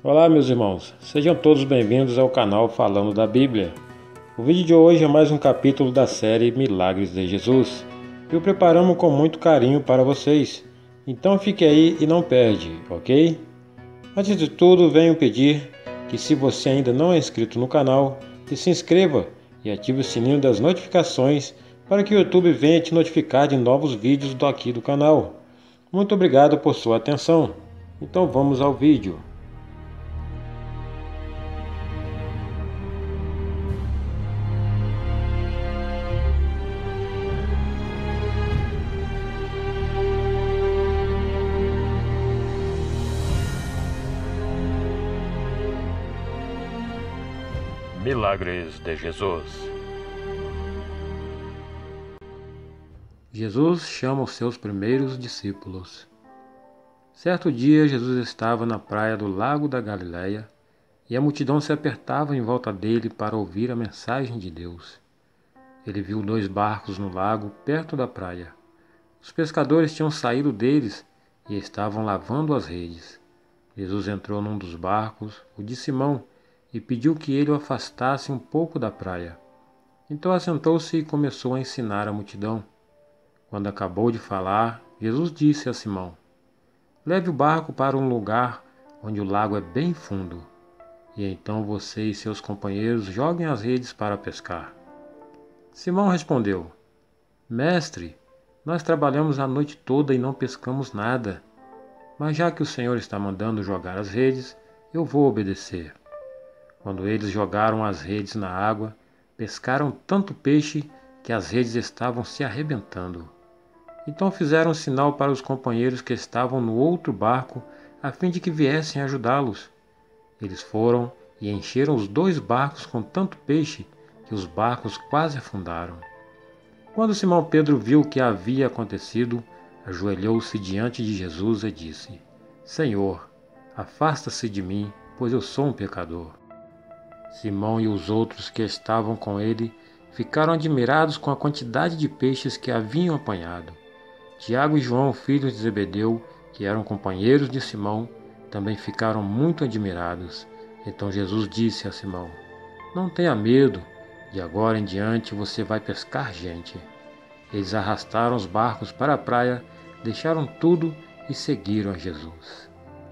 Olá, meus irmãos, sejam todos bem-vindos ao canal Falando da Bíblia. O vídeo de hoje é mais um capítulo da série Milagres de Jesus, que o preparamos com muito carinho para vocês, então fique aí e não perde, ok? Antes de tudo, venho pedir que, se você ainda não é inscrito no canal, que se inscreva e ative o sininho das notificações para que o YouTube venha te notificar de novos vídeos aqui do canal. Muito obrigado por sua atenção. Então vamos ao vídeo. Milagres de Jesus. Jesus chama os seus primeiros discípulos. Certo dia, Jesus estava na praia do lago da Galileia e a multidão se apertava em volta dele para ouvir a mensagem de Deus. Ele viu 2 barcos no lago, perto da praia. Os pescadores tinham saído deles e estavam lavando as redes. Jesus entrou num dos barcos, o de Simão, e pediu que ele o afastasse um pouco da praia. Então assentou-se e começou a ensinar a multidão. Quando acabou de falar, Jesus disse a Simão: "Leve o barco para um lugar onde o lago é bem fundo, e então você e seus companheiros joguem as redes para pescar." Simão respondeu: "Mestre, nós trabalhamos a noite toda e não pescamos nada. Mas já que o Senhor está mandando jogar as redes, eu vou obedecer." Quando eles jogaram as redes na água, pescaram tanto peixe que as redes estavam se arrebentando. Então fizeram sinal para os companheiros que estavam no outro barco, a fim de que viessem ajudá-los. Eles foram e encheram os 2 barcos com tanto peixe que os barcos quase afundaram. Quando Simão Pedro viu o que havia acontecido, ajoelhou-se diante de Jesus e disse: "Senhor, afasta-se de mim, pois eu sou um pecador." Simão e os outros que estavam com ele ficaram admirados com a quantidade de peixes que haviam apanhado. Tiago e João, filhos de Zebedeu, que eram companheiros de Simão, também ficaram muito admirados. Então Jesus disse a Simão: "Não tenha medo, de agora em diante você vai pescar gente." Eles arrastaram os barcos para a praia, deixaram tudo e seguiram a Jesus.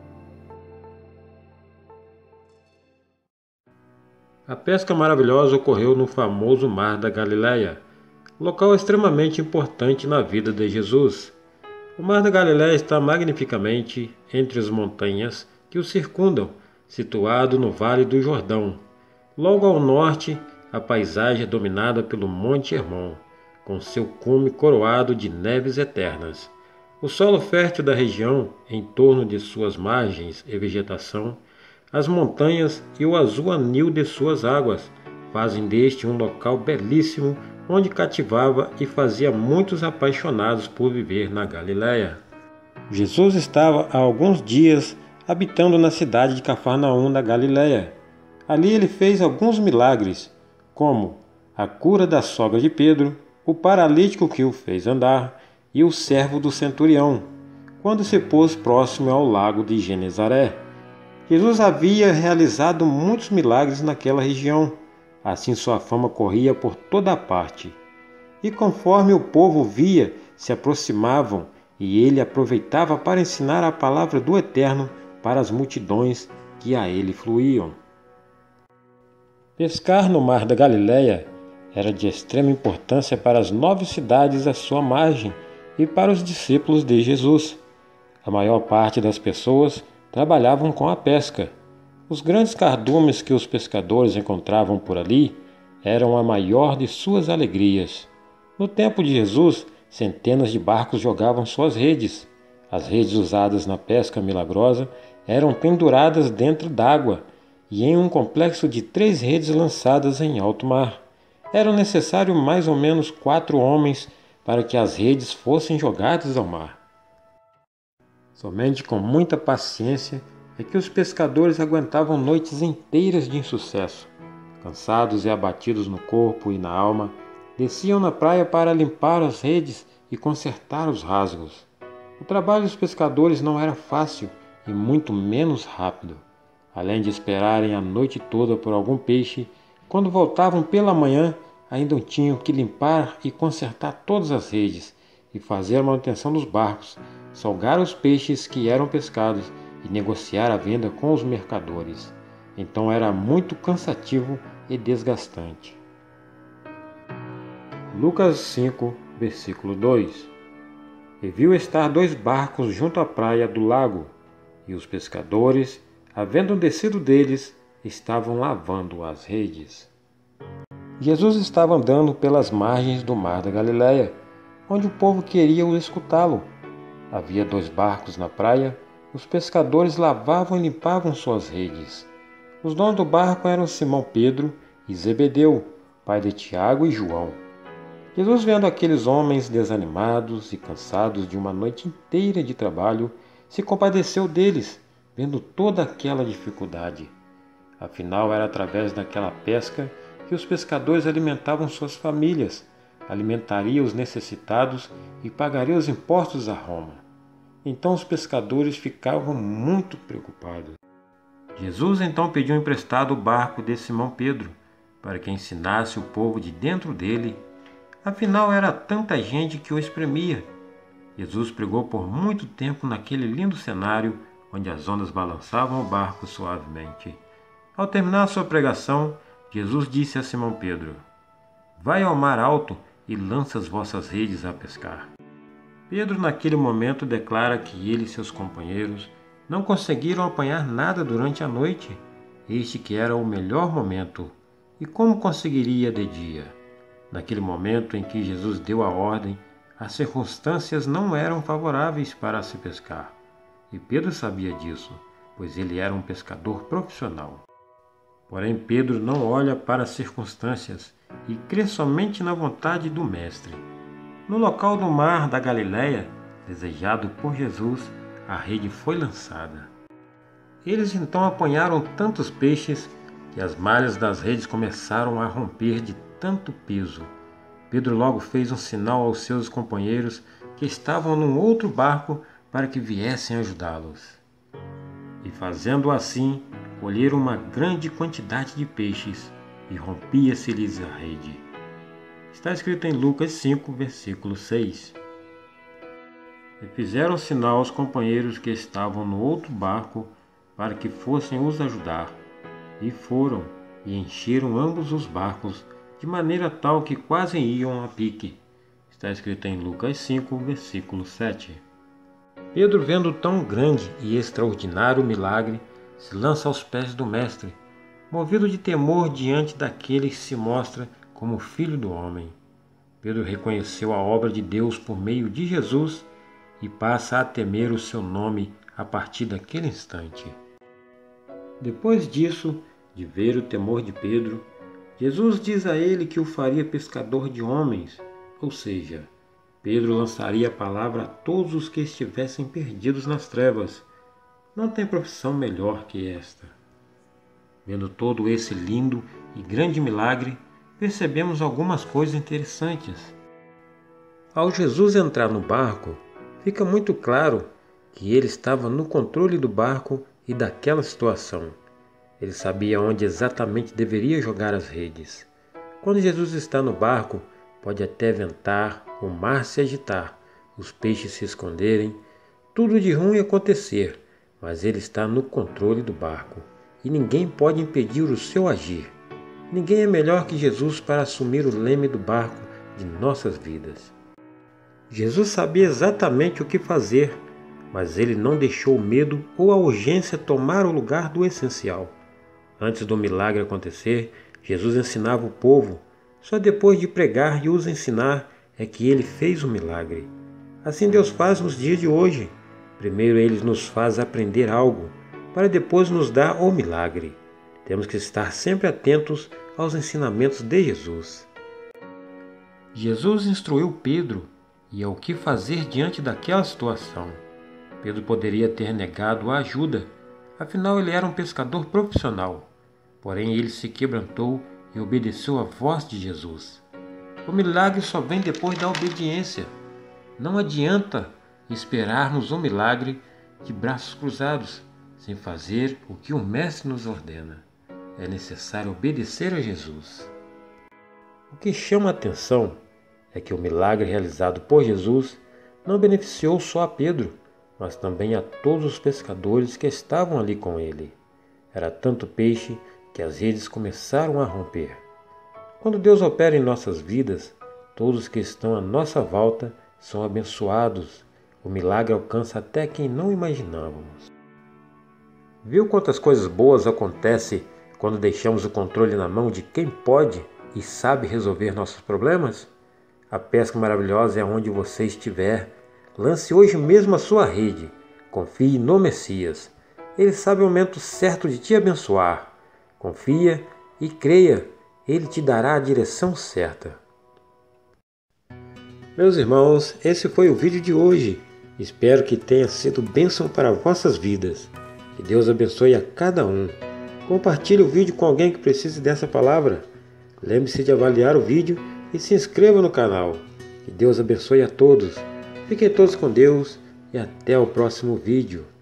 A pesca maravilhosa ocorreu no famoso Mar da Galileia, local extremamente importante na vida de Jesus. O Mar da Galileia está magnificamente entre as montanhas que o circundam, situado no Vale do Jordão. Logo ao norte, a paisagem é dominada pelo Monte Hermon, com seu cume coroado de neves eternas. O solo fértil da região, em torno de suas margens e vegetação, as montanhas e o azul anil de suas águas fazem deste um local belíssimo onde cativava e fazia muitos apaixonados por viver na Galileia. Jesus estava há alguns dias habitando na cidade de Cafarnaum da Galileia. Ali ele fez alguns milagres, como a cura da sogra de Pedro, o paralítico que o fez andar e o servo do centurião, quando se pôs próximo ao lago de Genezaré. Jesus havia realizado muitos milagres naquela região, assim sua fama corria por toda a parte. E conforme o povo via, se aproximavam, e ele aproveitava para ensinar a palavra do Eterno para as multidões que a ele fluíam. Pescar no Mar da Galileia era de extrema importância para as 9 cidades à sua margem e para os discípulos de Jesus. A maior parte das pessoas trabalhavam com a pesca. Os grandes cardumes que os pescadores encontravam por ali eram a maior de suas alegrias. No tempo de Jesus, centenas de barcos jogavam suas redes. As redes usadas na pesca milagrosa eram penduradas dentro d'água e em um complexo de 3 redes lançadas em alto mar. Era necessário mais ou menos 4 homens para que as redes fossem jogadas ao mar. Somente com muita paciência é que os pescadores aguentavam noites inteiras de insucesso. Cansados e abatidos no corpo e na alma, desciam na praia para limpar as redes e consertar os rasgos. O trabalho dos pescadores não era fácil e muito menos rápido. Além de esperarem a noite toda por algum peixe, quando voltavam pela manhã, ainda tinham que limpar e consertar todas as redes e fazer a manutenção dos barcos, salgar os peixes que eram pescados e negociar a venda com os mercadores. Então era muito cansativo e desgastante. Lucas 5, versículo 2. E viu estar 2 barcos junto à praia do lago, e os pescadores, havendo descido deles, estavam lavando as redes. Jesus estava andando pelas margens do mar da Galileia, onde o povo queria escutá-lo. Havia 2 barcos na praia, e os pescadores lavavam e limpavam suas redes. Os donos do barco eram Simão Pedro e Zebedeu, pai de Tiago e João. Jesus, vendo aqueles homens desanimados e cansados de uma noite inteira de trabalho, se compadeceu deles, vendo toda aquela dificuldade. Afinal, era através daquela pesca que os pescadores alimentavam suas famílias, alimentariam os necessitados e pagariam os impostos a Roma. Então os pescadores ficavam muito preocupados. Jesus então pediu emprestado o barco de Simão Pedro, para que ensinasse o povo de dentro dele. Afinal, era tanta gente que o espremia. Jesus pregou por muito tempo naquele lindo cenário, onde as ondas balançavam o barco suavemente. Ao terminar sua pregação, Jesus disse a Simão Pedro: "Vai ao mar alto e lança as vossas redes a pescar." Pedro, naquele momento, declara que ele e seus companheiros não conseguiram apanhar nada durante a noite, este que era o melhor momento, e como conseguiria de dia? Naquele momento em que Jesus deu a ordem, as circunstâncias não eram favoráveis para se pescar, e Pedro sabia disso, pois ele era um pescador profissional. Porém, Pedro não olha para as circunstâncias e crê somente na vontade do Mestre. No local do mar da Galileia, desejado por Jesus, a rede foi lançada. Eles então apanharam tantos peixes que as malhas das redes começaram a romper de tanto peso. Pedro logo fez um sinal aos seus companheiros que estavam num outro barco para que viessem ajudá-los. E fazendo assim, colheram uma grande quantidade de peixes e rompia-se-lhes a rede. Está escrito em Lucas 5, versículo 6. E fizeram sinal aos companheiros que estavam no outro barco para que fossem os ajudar. E foram, e encheram ambos os barcos, de maneira tal que quase iam a pique. Está escrito em Lucas 5, versículo 7. Pedro, vendo tão grande e extraordinário milagre, se lança aos pés do Mestre, movido de temor diante daquele que se mostra como Filho do Homem. Pedro reconheceu a obra de Deus por meio de Jesus e passa a temer o seu nome a partir daquele instante. Depois disso, de ver o temor de Pedro, Jesus diz a ele que o faria pescador de homens, ou seja, Pedro lançaria a palavra a todos os que estivessem perdidos nas trevas. Não tem profissão melhor que esta. Vendo todo esse lindo e grande milagre, percebemos algumas coisas interessantes. Ao Jesus entrar no barco, fica muito claro que ele estava no controle do barco e daquela situação. Ele sabia onde exatamente deveria jogar as redes. Quando Jesus está no barco, pode até ventar, o mar se agitar, os peixes se esconderem, tudo de ruim acontecer, mas ele está no controle do barco e ninguém pode impedir o seu agir. Ninguém é melhor que Jesus para assumir o leme do barco de nossas vidas. Jesus sabia exatamente o que fazer, mas ele não deixou o medo ou a urgência tomar o lugar do essencial. Antes do milagre acontecer, Jesus ensinava o povo. Só depois de pregar e os ensinar é que ele fez o milagre. Assim Deus faz nos dias de hoje. Primeiro ele nos faz aprender algo, para depois nos dar o milagre. Temos que estar sempre atentos aos ensinamentos de Jesus. Jesus instruiu Pedro e ao que fazer diante daquela situação. Pedro poderia ter negado a ajuda, afinal ele era um pescador profissional. Porém ele se quebrantou e obedeceu à voz de Jesus. O milagre só vem depois da obediência. Não adianta esperarmos o milagre de braços cruzados. sem fazer o que o Mestre nos ordena. É necessário obedecer a Jesus. O que chama a atenção é que o milagre realizado por Jesus não beneficiou só a Pedro, mas também a todos os pescadores que estavam ali com ele. Era tanto peixe que as redes começaram a romper. Quando Deus opera em nossas vidas, todos que estão à nossa volta são abençoados. O milagre alcança até quem não imaginávamos. Viu quantas coisas boas acontecem quando deixamos o controle na mão de quem pode e sabe resolver nossos problemas? A pesca maravilhosa é onde você estiver. Lance hoje mesmo a sua rede. Confie no Messias. Ele sabe o momento certo de te abençoar. Confia e creia. Ele te dará a direção certa. Meus irmãos, esse foi o vídeo de hoje. Espero que tenha sido bênção para vossas vidas. Que Deus abençoe a cada um. Compartilhe o vídeo com alguém que precise dessa palavra. Lembre-se de avaliar o vídeo e se inscreva no canal. Que Deus abençoe a todos. Fiquem todos com Deus e até o próximo vídeo.